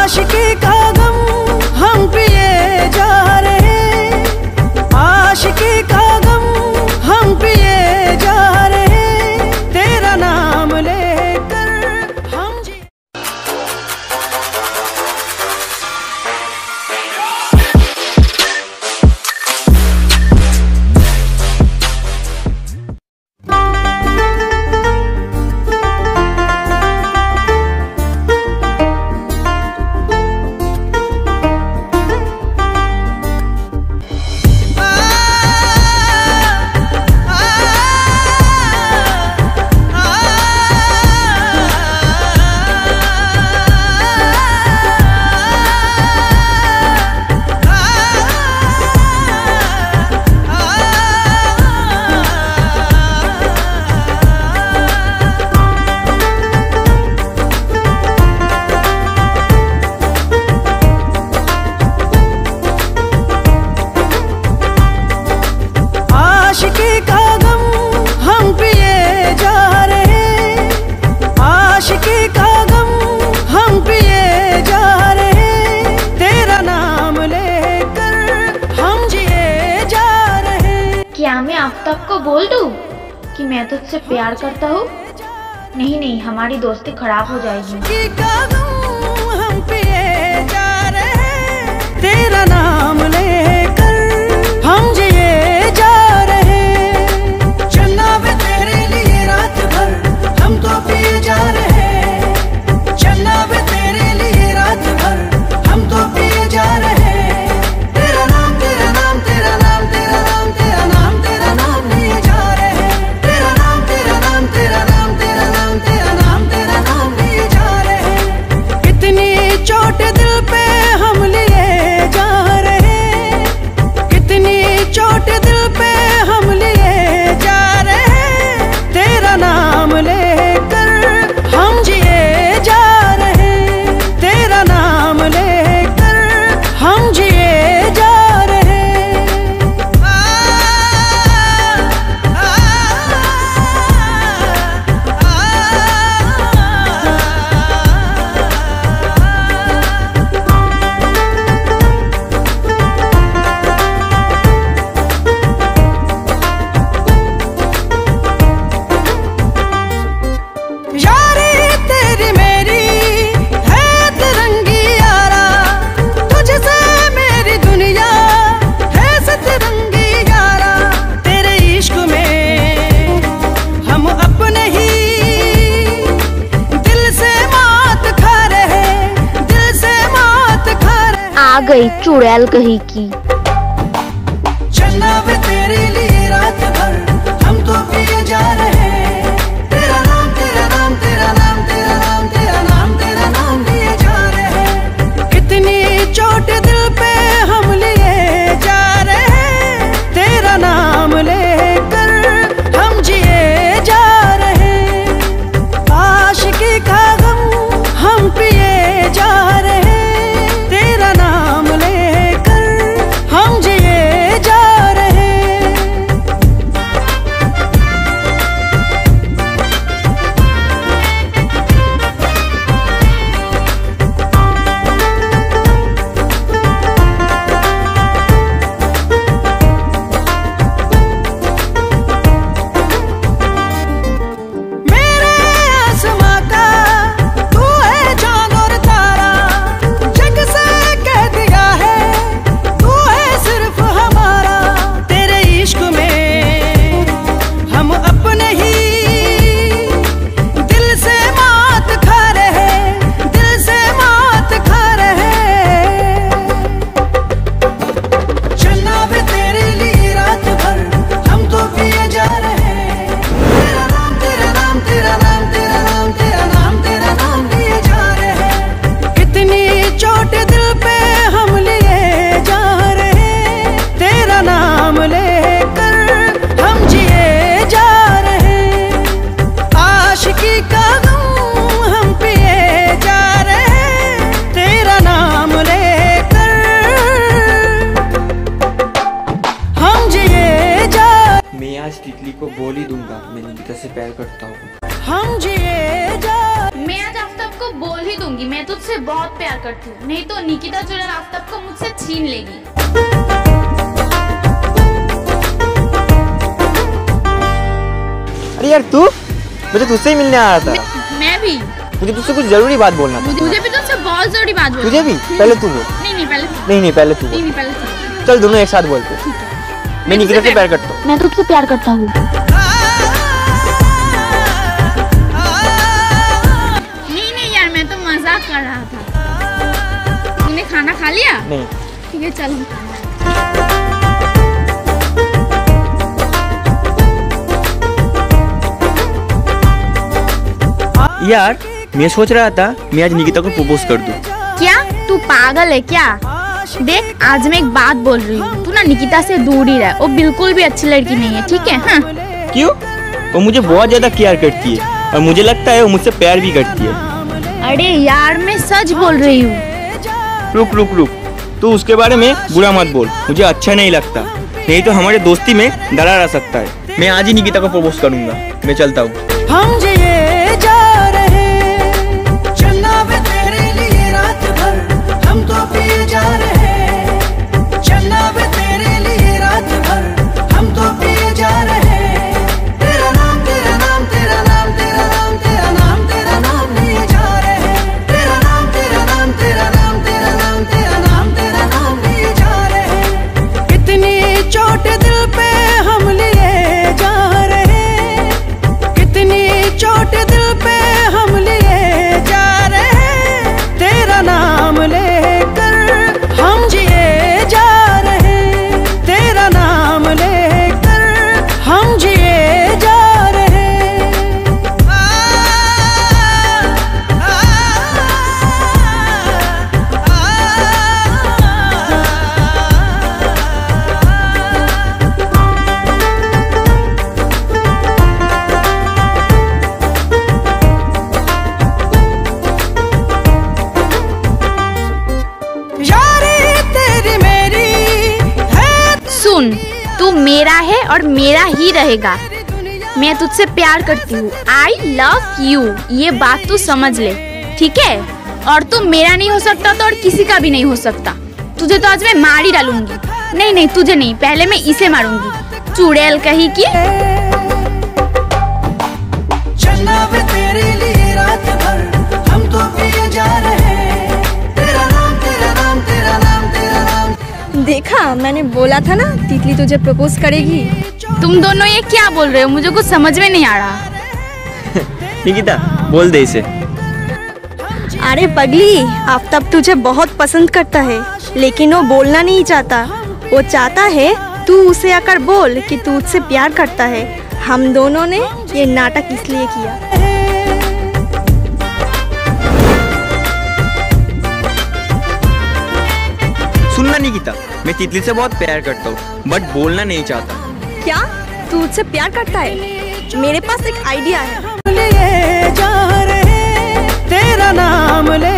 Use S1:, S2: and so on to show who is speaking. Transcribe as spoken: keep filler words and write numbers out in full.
S1: आशिकी का गम हम पिए जा रहे, आशिकी का गम हम पिए जा रहे, तेरा नाम लेकर हम जी। आशिकी का गम हम पिए जा रहे, आशिकी का गम हम पिए जा रहे, तेरा नाम लेकर हम जिए जा रहे।
S2: क्या मैं आफ्ताब को बोल दूं कि मैं तुझसे प्यार करता हूँ? नहीं नहीं, हमारी दोस्ती खराब हो जाएगी।
S1: आशिकी का गम हम पिए जा रहे, तेरा नाम लेकर हम जिए जा रहे, चलना वे तेरे लिए रात भर हम तो पिए जा रहे, चलना वे तेरे लिए रात भर हम तो पिए जा रहे, तेरा नाम तेरा नाम तेरा नाम तेरा नाम तेरा नाम तेरा नाम लिए जा रहे, तेरा नाम तेरा नाम तेरा नाम तेरा नाम तेरा नाम तेरा नाम लिए जा रहे, कितनी चोट दिल पे हम लिए जा रहे, कितनी चोट दिल पे हम लिए जा रहे, तेरा नाम लेकर हम जिए जा रहे, तेरा नाम लेकर हम जिए जा रहे। आ, आ, यारी तेरी मेरी है तिरंगी यारा, तुझसे मेरी दुनिया है सतरंगी यारा, तेरे इश्क में हम अपने ही दिल से मात खा रहे, दिल से मात खा रहे।
S2: आ गई चुड़ैल कहीं की।
S1: चलना वे तेरे लिए रात भर हम तो पिए जा रहे, तेरा नाम तेरा नाम तेरा नाम तेरा नाम तेरा नाम तेरा नाम लिए जा रहे, कितनी चोट दिल पे हम लिए जा रहे, तेरा नाम लेकर हम जिए जा रहे, आशिकी का गम हम पिए जा रहे, तेरा नाम लेकर हम जिए जा रहे।
S2: प्यार करती हूँ, नहीं तो निकिता जो है आफ्ताब को मुझसे छीन लेगी।
S3: अरे यार तू, मुझे तुझसे ही मिलने आ रहा था।
S2: मैं, मैं भी।
S3: मुझे तुझसे कुछ जरूरी बात बोलना था।
S2: मुझे भी तुझसे बहुत जरूरी बात बोलनी।
S3: तुझे भी? पहले तू बोल।
S2: नहीं नहीं पहले तू।
S3: नहीं नहीं पहले तू बोल।
S2: नहीं नहीं पहले तू।
S3: चल दोनों एक साथ बोलते। मैं निकिता से प्यार करता हूँ।
S2: मैं तुझसे प्यार करता हूँ। नहीं नहीं यार, मैं तो मजाक कर रहा था। तूने खाना खा लिया?
S3: नहीं।
S2: ठीक है चल।
S3: यार मैं सोच रहा था मैं आज निकिता को प्रपोज कर दूं।
S2: क्या तू पागल है क्या? देख आज मैं एक बात बोल रही हूँ, तू ना निकिता से दूर ही रह, वो बिल्कुल भी अच्छी लड़की नहीं है, ठीक है? हाँ।
S3: क्यों? वो मुझे बहुत ज्यादा केयर करती है और मुझे लगता है वो मुझसे प्यार भी करती है।
S2: अरे यार मैं सच बोल रही हूँ।
S3: रुक रुक रुक, तू उसके बारे में बुरा मत बोल, मुझे अच्छा नहीं लगता, नहीं तो हमारे दोस्ती में दरार आ सकता है। मैं आज ही निकिता को प्रपोज करूंगा। मैं चलता हूँ।
S1: हम जिए जा रहे, चलना वे तेरे लिए रात भर, हम तो पिए जा रहे, चलना वे तेरे लिए रात भर, हम तो पिए जा रहे। तेरा नाम तेरा नाम तेरा नाम तेरा नाम तेरा नाम तेरा नाम लिए जा रहे, तेरा नाम तेरा नाम तेरा नाम तेरा नाम तेरा नाम तेरा नाम लिए जा रहे। इतनी चोट दिल पे हम लिए जा रहे, कितनी चोट दिल पे हम लिए जा रहे, तेरा नाम लेकर हम जिए जा रहे, तेरा नाम लेकर हम जिए जा रहे। आ, आ, यारी तेरी मेरी है।
S2: सुन, तू मेरा है और मेरा ही रहेगा। मैं तुझसे प्यार करती हूँ, आई लव यू, ये बात तू समझ ले, ठीक है? और तू मेरा नहीं हो सकता तो और किसी का भी नहीं हो सकता। तुझे तो आज मैं मार ही डालूंगी। नहीं नहीं तुझे नहीं, पहले मैं इसे मारूंगी, चुड़ैल कहीं की।
S1: चलना वे तेरे लिए रात भर, हम तो पिए जा रहे, तेरा नाम तेरा नाम तेरा नाम तेरा नाम।
S4: देखा, मैंने बोला था ना तितली तुझे प्रपोज करेगी।
S2: तुम दोनों ये क्या बोल रहे हो? मुझे कुछ समझ में नहीं आ रहा।
S3: निकिता बोल दे इसे।
S4: अरे पगली, आफ्ताब तुझे बहुत पसंद करता है, लेकिन वो बोलना नहीं चाहता। वो चाहता है तू उसे आकर बोल कि तू उससे प्यार करता है। हम दोनों ने ये नाटक इसलिए किया।
S3: सुनना निकिता, मैं तितली से बहुत प्यार करता हूँ बट बोलना नहीं चाहता।
S4: क्या तू उससे प्यार करता है? मेरे पास एक आइडिया है।
S1: लिए जा रहे, तेरा नाम ले